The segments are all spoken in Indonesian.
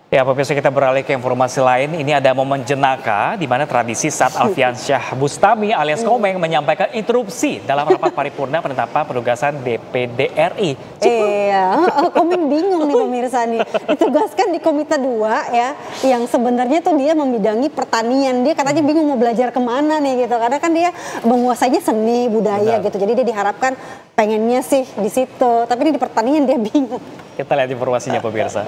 Ya, pemirsa, kita beralih ke informasi lain. Ini ada momen jenaka di mana tradisi saat Alfiansyah Bustami alias Komeng menyampaikan interupsi dalam rapat paripurna penetapan penugasan DPD RI. Iya, Komeng bingung nih pemirsa nih. Ditugaskan di Komite 2 ya, yang sebenarnya tuh dia membidangi pertanian. Dia katanya bingung mau belajar kemana nih gitu. Karena kan dia menguasainya seni budaya gitu. Jadi dia diharapkan pengennya sih di situ. Tapi ini di pertanian dia bingung. Kita lihat informasinya pemirsa.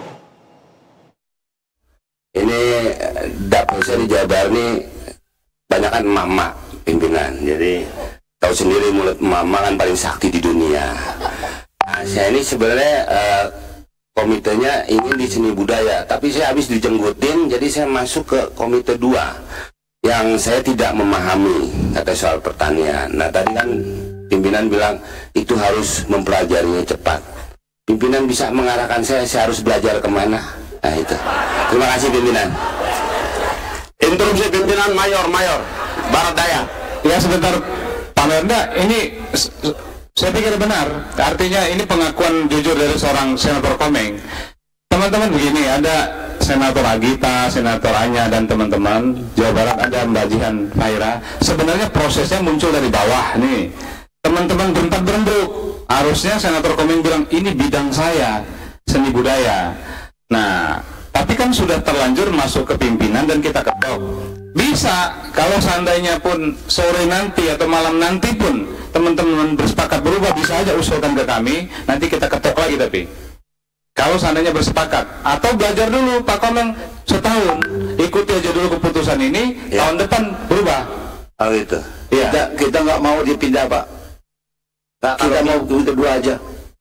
Ini dapur saya di Jawa Barat nih banyak kan emak-emak pimpinan, jadi tahu sendiri mulut emak-emak kan paling sakti di dunia. Nah, saya ini sebenarnya komitenya ini di seni budaya, tapi saya habis dijenggutin, jadi saya masuk ke Komite 2 yang saya tidak memahami kata soal pertanian. Nah tadi kan pimpinan bilang itu harus mempelajarinya cepat. Pimpinan bisa mengarahkan saya harus belajar kemana? Nah itu. Terima kasih pimpinan. Interupsi pimpinan Mayor Barat Daya. Ya sebentar Pak Merda, ini saya pikir benar. Artinya ini pengakuan jujur dari seorang senator Komeng. Teman-teman begini, ada senator Agita, senator Anya dan teman-teman Jawa Barat, ada Mbak Jihan Faira. Sebenarnya prosesnya muncul dari bawah nih. Teman-teman berempat berembuk. Harusnya senator Komeng bilang ini bidang saya, seni budaya. Nah, tapi kan sudah terlanjur masuk ke pimpinan dan kita ketok. Bisa, kalau seandainya pun sore nanti atau malam nanti pun teman-teman bersepakat berubah, bisa aja usulkan ke kami, nanti kita ketok lagi. Tapi kalau seandainya bersepakat, atau belajar dulu Pak Komeng setahun, ikuti aja dulu keputusan ini, ya. Tahun depan berubah. Oh gitu. Ya. Kita nggak mau dipindah Pak. Nah, kita mau Komite 2 aja.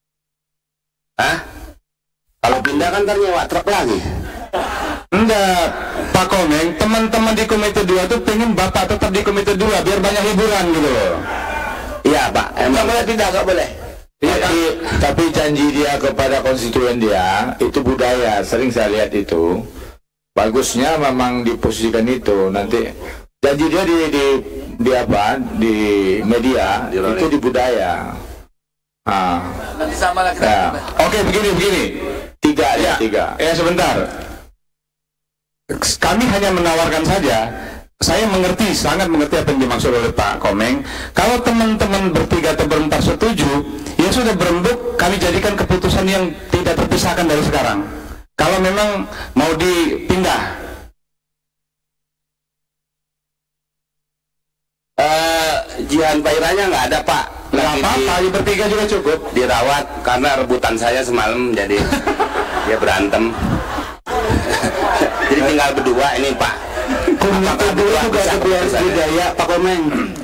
Hah? Kalau pindah kan ntar nyewa truk lagi. Enggak, Pak Komeng, teman-teman di Komite 2 tuh pengen Bapak tetap di Komite 2 biar banyak hiburan gitu loh. Iya Pak, emang boleh pindah, nggak boleh. Tapi janji dia kepada konstituen dia itu budaya, sering saya lihat itu. Bagusnya memang diposisikan itu. Nanti janji dia di apa? Di media itu di budaya. Nanti sama lagi. Ya. Oke, begini. Tiga. Ya sebentar. Kami hanya menawarkan saja. Saya mengerti, sangat mengerti apa yang dimaksud oleh Pak Komeng. Kalau teman-teman bertiga atau berempat setuju, ya sudah berembuk, kami jadikan keputusan yang tidak terpisahkan dari sekarang. Kalau memang mau dipindah. Jihan Fairanya nggak ada Pak. Nggak apa-apa, ya bertiga juga cukup. Dirawat karena rebutan saya semalam, jadi dia berantem. Jadi tinggal berdua ini Pak. Komite 2 juga ada budaya Pak Komeng.